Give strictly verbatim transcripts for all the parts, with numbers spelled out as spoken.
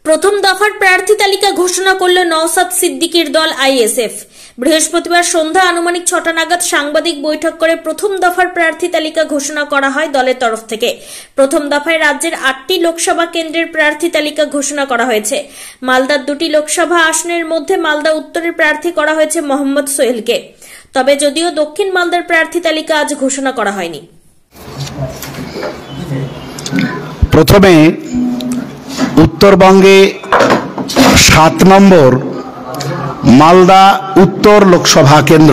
প্রথম দফার প্রার্থী তালিকা ঘোষণা করল নওশাদ সিদ্দিকীর দল আইএসএফ। বৃহস্পতিবার সন্ধ্যা আনুমানিক ছটা নাগাদ সাংবাদিক বৈঠক করে প্রথম দফার প্রার্থী তালিকা ঘোষণা করা হয় দলের তরফ থেকে। প্রথম দফায় রাজ্যের আটটি লোকসভা কেন্দ্রের প্রার্থী তালিকা ঘোষণা করা হয়েছে। মালদার দুটি লোকসভা আসনের মধ্যে মালদা উত্তরের প্রার্থী করা হয়েছে মোহাম্মদ সোহেলকে। তবে যদিও দক্ষিণ মালদার প্রার্থী তালিকা আজ ঘোষণা করা হয়নি। প্রথমে উত্তরবঙ্গে সাত নম্বর মালদা উত্তর লোকসভা কেন্দ্র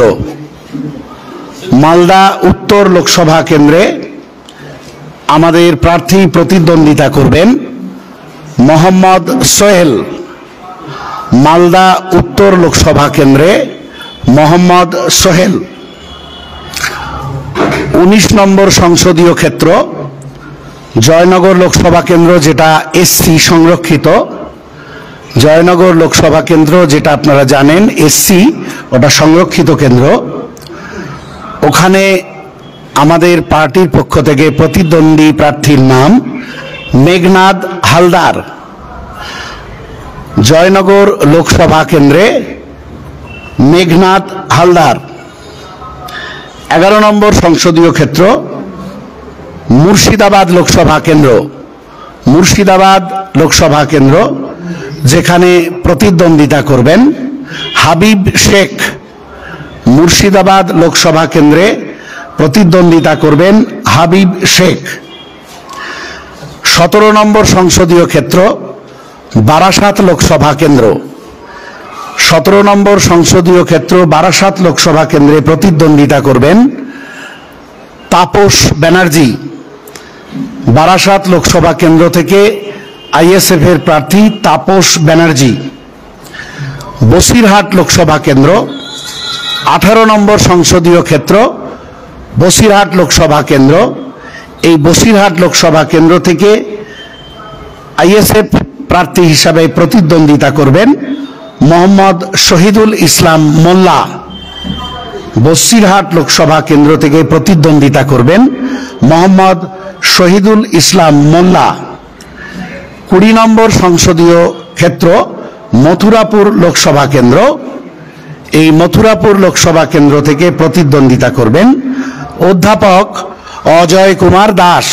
মালদা উত্তর লোকসভা কেন্দ্রে আমাদের প্রার্থী প্রতিদ্বন্দ্বিতা করবেন মোহাম্মদ সোহেল। মালদা উত্তর লোকসভা কেন্দ্রে মোহাম্মদ সোহেল। উনিশ নম্বর সংসদীয় ক্ষেত্র জয়নগর লোকসভা কেন্দ্র, যেটা এসসি সংরক্ষিত। জয়নগর লোকসভা কেন্দ্র যেটা আপনারা জানেন এসসি, ওটা সংরক্ষিত কেন্দ্র। ওখানে আমাদের পার্টির পক্ষ থেকে প্রতিদ্বন্দ্বী প্রার্থীর নাম মেঘনাদ হালদার। জয়নগর লোকসভা কেন্দ্রে মেঘনাদ হালদার। এগারো নম্বর সংসদীয় ক্ষেত্র মুর্শিদাবাদ লোকসভা কেন্দ্র মুর্শিদাবাদ লোকসভা কেন্দ্র যেখানে প্রতিদ্বন্দ্বিতা করবেন হাবিব শেখ। মুর্শিদাবাদ লোকসভা কেন্দ্রে প্রতিদ্বন্দ্বিতা করবেন হাবিব শেখ। সতেরো নম্বর সংসদীয় ক্ষেত্র বারাসাত লোকসভা কেন্দ্র সতেরো নম্বর সংসদীয় ক্ষেত্র বারাসাত লোকসভা কেন্দ্রে প্রতিদ্বন্দ্বিতা করবেন তাপস ব্যানার্জি। বারাসাত লোকসভা কেন্দ্র থেকে আইএসএফ এর প্রার্থী তাপস ব্যানার্জি। বসিরহাট লোকসভা কেন্দ্র আঠারো নম্বর সংসদীয় ক্ষেত্র বসিরহাট লোকসভা কেন্দ্র। এই বসিরহাট লোকসভা কেন্দ্র থেকে আইএসএফ প্রার্থী হিসাবে প্রতিদ্বন্দ্বিতা করবেন মোহাম্মদ শহীদুল ইসলাম মোল্লা। বসিরহাট লোকসভা কেন্দ্র থেকে প্রতিদ্বন্দ্বিতা করবেন মোহাম্মদ শহীদুল ইসলাম মোল্লা। কুড়ি নম্বর সংসদীয় ক্ষেত্র মথুরাপুর লোকসভা কেন্দ্র। এই মথুরাপুর লোকসভা কেন্দ্র থেকে প্রতিদ্বন্দ্বিতা করবেন অধ্যাপক অজয় কুমার দাস।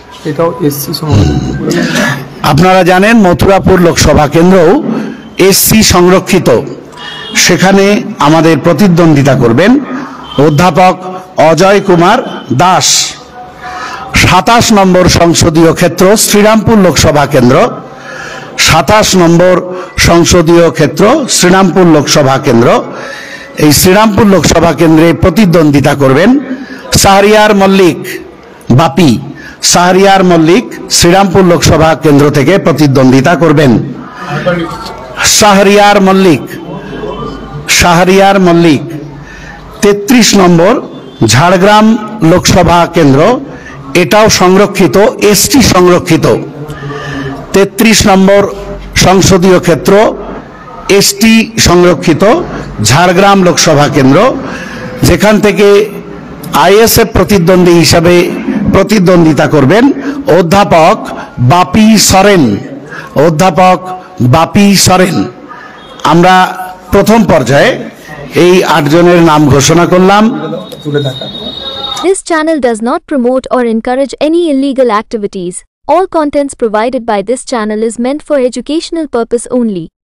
আপনারা জানেন মথুরাপুর লোকসভা কেন্দ্রও এসসি সংরক্ষিত। সেখানে আমাদের প্রতিদ্বন্দ্বিতা করবেন অধ্যাপক অজয় কুমার দাস। সাতাশ নম্বর সংসদীয় ক্ষেত্র শ্রীরামপুর লোকসভা কেন্দ্র সাতাশ নম্বর সংসদীয় ক্ষেত্র শ্রীরামপুর লোকসভা কেন্দ্র। এই শ্রীরামপুর লোকসভা কেন্দ্রে প্রতিদ্বন্দ্বিতা করবেন শাহরিয়ার মল্লিক বাপি। শাহরিয়ার মল্লিক শ্রীরামপুর লোকসভা কেন্দ্র থেকে প্রতিদ্বন্দ্বিতা করবেন। শাহরিয়ার মল্লিক শাহরিয়ার মল্লিক তেত্রিশ নম্বর ঝাড়গ্রাম লোকসভা কেন্দ্র, এটাও সংরক্ষিত, এসটি সংরক্ষিত। তেত্রিশ নম্বর সংসদীয় ক্ষেত্র এসটি সংরক্ষিত ঝাড়গ্রাম লোকসভা কেন্দ্র, যেখান থেকে আইএসএফ প্রতিদ্বন্দ্বী হিসাবে প্রতিদ্বন্দ্বিতা করবেন অধ্যাপক বাপি সরেন। অধ্যাপক বাপি সরেন। আমরা প্রথম পর্যায়ে এই আটজনের নাম ঘোষণা করলাম। This channel does not promote or encourage any illegal activities. All contents provided by this channel is meant for educational purpose only.